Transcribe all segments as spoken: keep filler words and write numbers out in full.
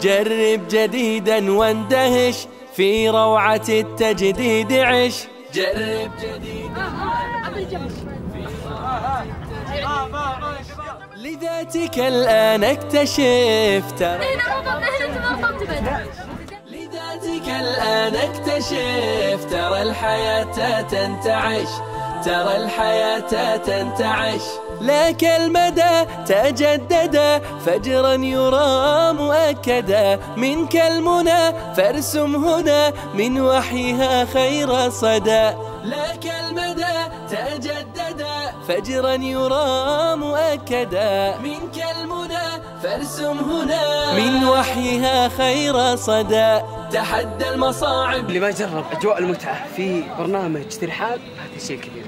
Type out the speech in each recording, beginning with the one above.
جرب جديدا واندهش، في روعة التجديد عش. جرب جديدا لذاتك الآن اكتشف ترى لذاتك الآن اكتشف ترى الحياة تنتعش، ترى الحياة تنتعش. لك المدى تجددا فجرا يرى مؤكدا، منك المنى فارسم هنا من وحيها خير صدى. لك المدى تجددا فجرا يرى مؤكدا، منك المنى فارسم هنا من وحيها خير صدى. تحدى المصاعب اللي ما جرب أجواء المتعة في برنامج ترحاب هذا شيء كبير.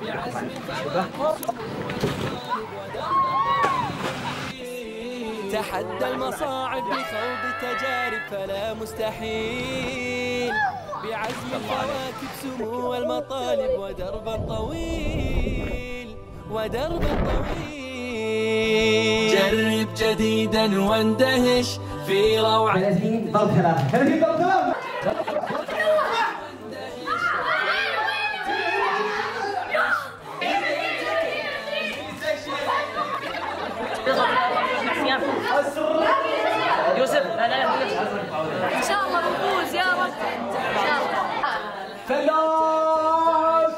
تحدى المصاعب بخوض تجارب فلا مستحيل، بعزم الكواكب سمو المطالب ودربا طويل ودربا طويل. جرب جديدا واندهش في روعة ثلاثين ضرب ثلاثة ثلاثين ضرب ثلاثة. يوسف لا لا ان شاء الله بنفوز يا رب ان شاء الله. ثلاث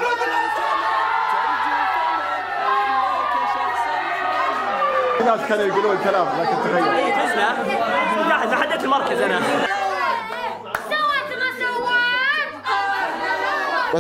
الناس كانوا يقولون كلام لكن تغير. فزنا لا حددت المركز انا. سويت ما سويت بس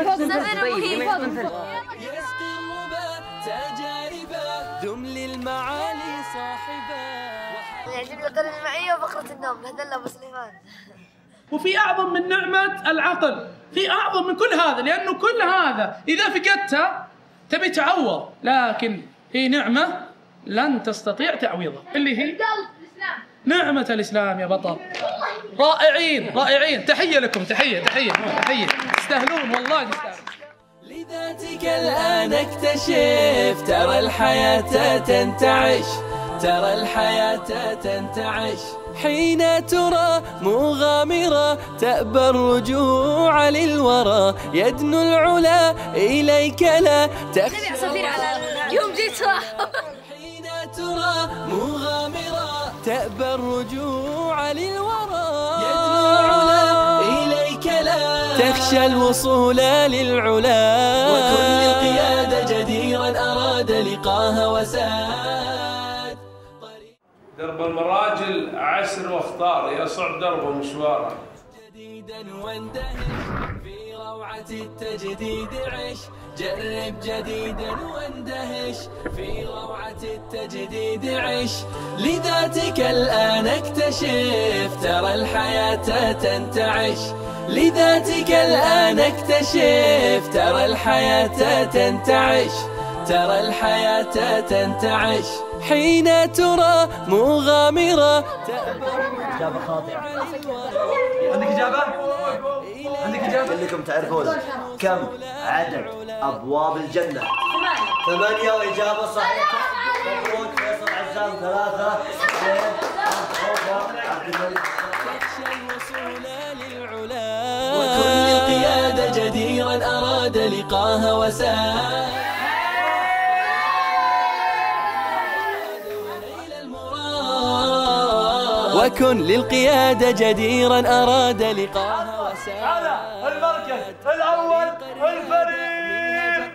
يسقي الربا تجاربا ذم للمعالي صاحبا. يعجبني القرية المائية وفقرة النوم هذا أبو سليمان. وفي أعظم من نعمة العقل، في أعظم من كل هذا، لأنه كل هذا إذا فقدتها تبي تعوض، لكن هي نعمة لن تستطيع تعويضها اللي هي نعمة الإسلام يا بطل. رائعين رائعين، تحية لكم، تحية تحية تحية، تستاهلون والله تستاهلون. لذاتك الآن اكتشف ترى الحياة تنتعش، ترى الحياة تنتعش. حين ترى مغامرة تأبى الرجوع للورى، يدنو العلا إليك لا تخشى. يوم جيت صح. حين ترى مغامرة تأبى الرجوع للورى، يدنو العلا إليك لا تخشى الوصول للعلا. وكن للقيادة جديرا أراد لقاها وساد. درب المراجل عسر واختار، يصعب دربه مشواره. جديدا واندهش في روعة التجديد عش. جرب جديدا واندهش في روعة التجديد عش. لذاتك الآن اكتشف ترى الحياة تنتعش، لذاتك الآن اكتشف ترى الحياة تنتعش، ترى الحياة تنتعش. حين ترى مغامرة إجابة خاطئة. عندك إجابة؟ عندك إجابة؟ كلكم تعرفون كم عدد أبواب الجنة؟ ثمانية وإجابة صحيحة. مبروك فيصل عزام. ثلاثة اثنين عبد الملك. وكن للقيادة جديرا أراد لقاها وساد. وكن للقيادة جديرا أراد لقاها وساد. هذا المركز الأول الفريق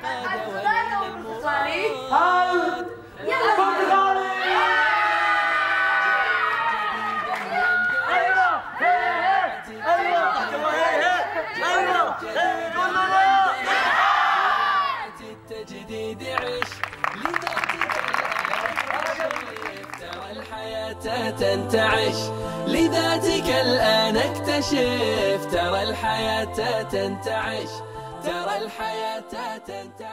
التجديد عش. ترى الحياة تنتعش، لذاتك الآن اكتشف ترى الحياة تنتعش، ترى الحياة تنتعش.